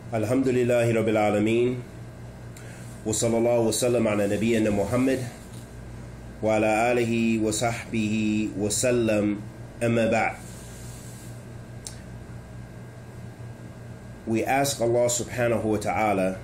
Alhamdulillahi Rabbil Alameen. Wa sallallahu wa sallam ala nabiyyina Muhammad wa ala alihi wa sahbihi wa sallam, amma ba'd. We ask Allah subhanahu wa ta'ala,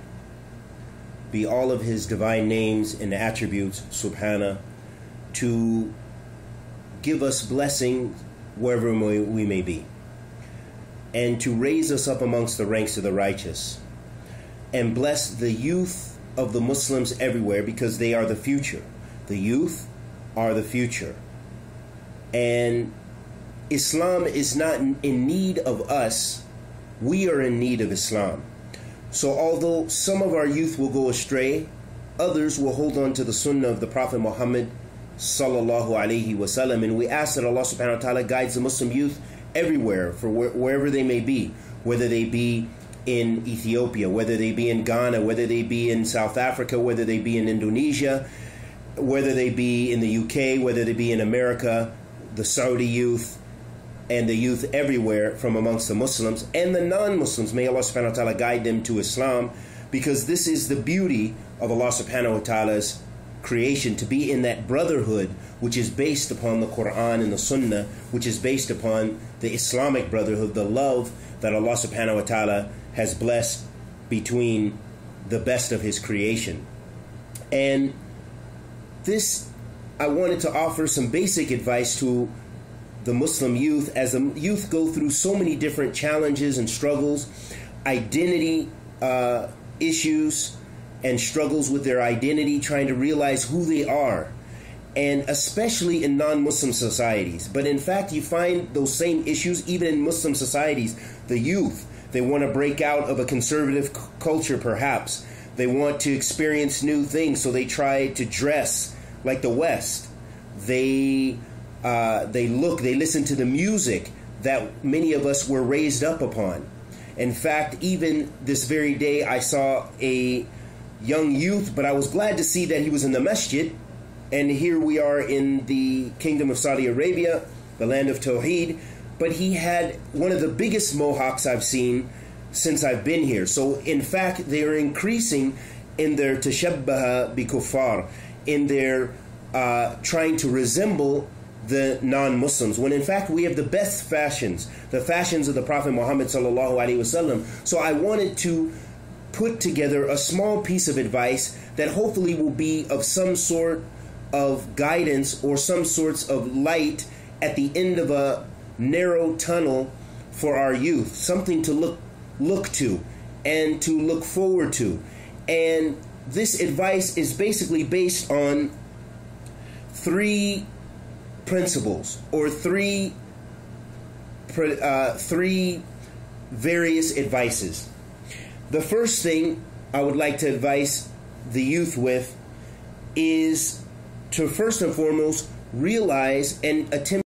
be all of His divine names and attributes, subhana, to give us blessing wherever we may be, and to raise us up amongst the ranks of the righteous, and bless the youth of the Muslims everywhere, because they are the future. The youth are the future. And Islam is not in need of us. We are in need of Islam. So although some of our youth will go astray, others will hold on to the sunnah of the Prophet Muhammad sallallahu alaihi wasallam. And we ask that Allah subhanahu wa ta'ala guides the Muslim youth everywhere, for wherever they may be, whether they be in Ethiopia, whether they be in Ghana, whether they be in South Africa, whether they be in Indonesia, whether they be in the UK, whether they be in America, the Saudi youth, and the youth everywhere from amongst the Muslims and the non-Muslims. May Allah subhanahu wa ta'ala guide them to Islam, because this is the beauty of Allah subhanahu wa ta'ala's creation, to be in that brotherhood which is based upon the Quran and the Sunnah, which is based upon the Islamic brotherhood, the love that Allah subhanahu wa ta'ala has blessed between the best of His creation. And this, I wanted to offer some basic advice to the Muslim youth, as the youth go through so many different challenges and struggles, identity issues, and struggles with their identity, trying to realize who they are, and especially in non-Muslim societies. But in fact, you find those same issues even in Muslim societies. The youth, they want to break out of a conservative culture, perhaps. They want to experience new things, so they try to dress like the West. They listen to the music that many of us were raised up upon. In fact, even this very day, I saw a young youth, but I was glad to see that he was in the masjid. And here we are in the Kingdom of Saudi Arabia, the land of Tawheed. But he had one of the biggest mohawks I've seen since I've been here. So in fact, they are increasing in their tashabbaha bi kuffar, in their trying to resemble the non-Muslims, when in fact we have the best fashions, the fashions of the Prophet Muhammad sallallahu alaihi wasallam. So I wanted to put together a small piece of advice that hopefully will be of some sort of guidance or some sorts of light at the end of a narrow tunnel for our youth, something to look to and to look forward to. And this advice is basically based on three principles, or three various advices. The first thing I would like to advise the youth with is to first and foremost realize and attempt